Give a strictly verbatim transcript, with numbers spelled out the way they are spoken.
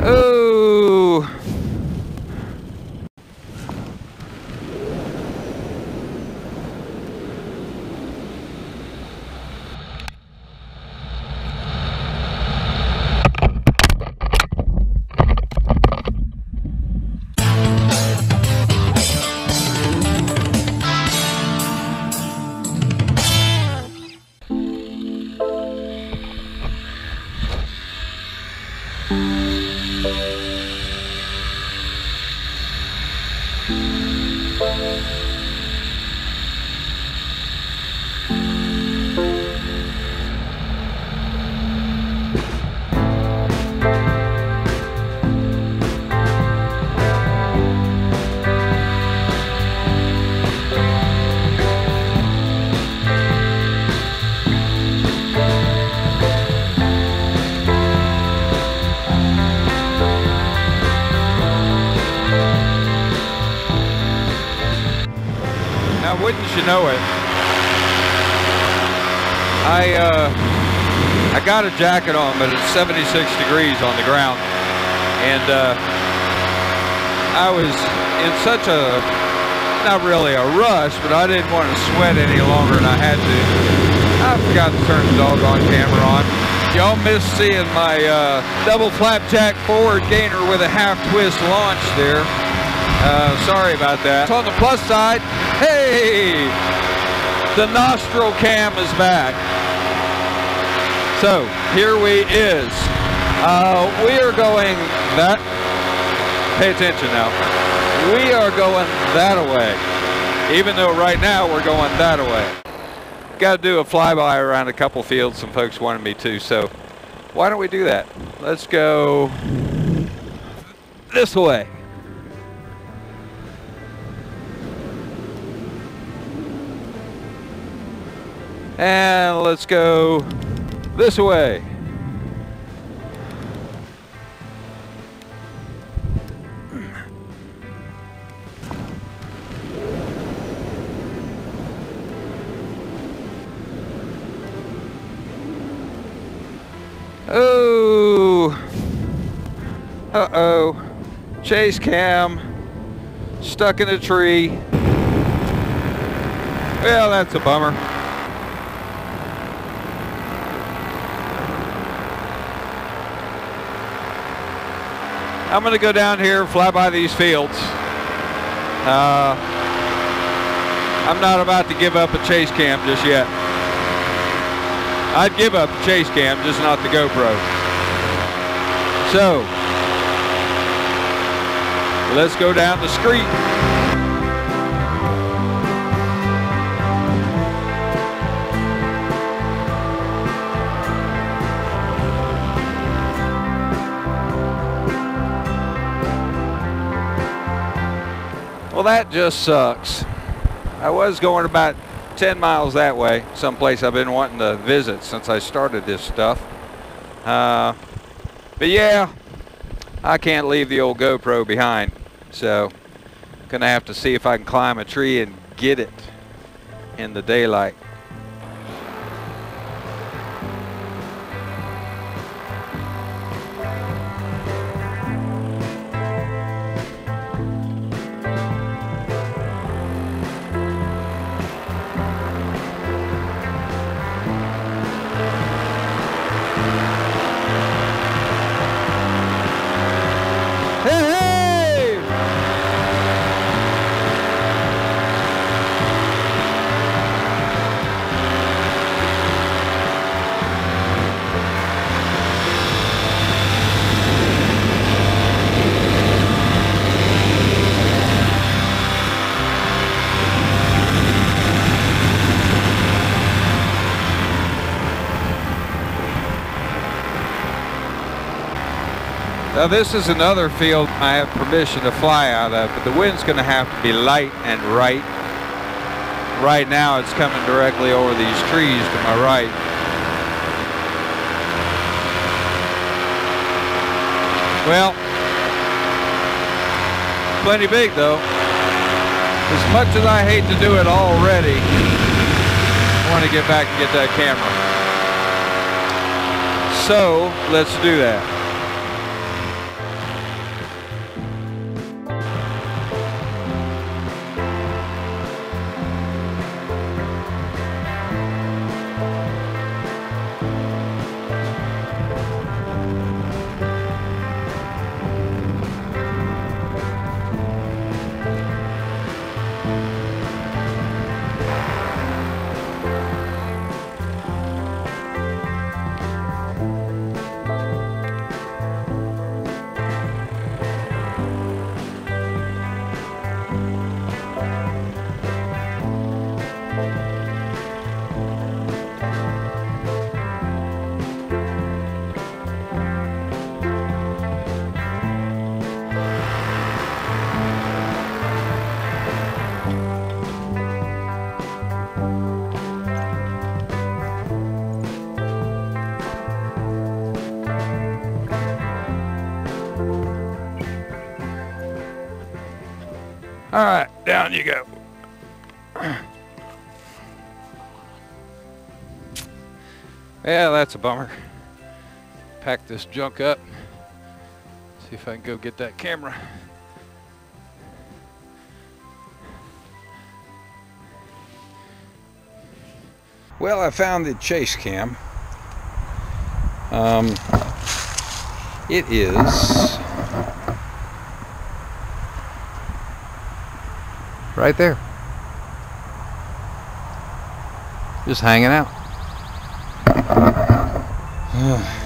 Oh. Wouldn't you know it, I uh, I got a jacket on, but it's seventy-six degrees on the ground, and uh, I was in such a, not really a rush, but I didn't want to sweat any longer than I had to. I forgot to turn the doggone camera on. Y'all missed seeing my uh, double flapjack forward gainer with a half twist launch there. Uh, sorry about that. On the plus side, hey, the nostril cam is back. So here we is. Uh, we are going that. Pay attention now. We are going that away. Even though right now we're going that away. Got to do a flyby around a couple fields. Some folks wanted me to. So why don't we do that? Let's go this way. And let's go this way. Oh. Uh-oh. Chase cam stuck in a tree. Well, that's a bummer. I'm going to go down here and fly by these fields. Uh, I'm not about to give up a chase cam just yet. I'd give up a chase cam, just not the GoPro. So, let's go down the street. Well, that just sucks. I was going about ten miles that way, someplace I've been wanting to visit since I started this stuff. Uh, but yeah, I can't leave the old GoPro behind, so gonna have to see if I can climb a tree and get it in the daylight. Now this is another field I have permission to fly out of, but the wind's going to have to be light and right. Right now it's coming directly over these trees to my right. Well, plenty big though. As much as I hate to do it already, I want to get back and get that camera. So let's do that. All right, down you go. Yeah, that's a bummer. Pack this junk up. See if I can go get that camera. Well, I found the chase cam. Um, it is right there. Just hanging out.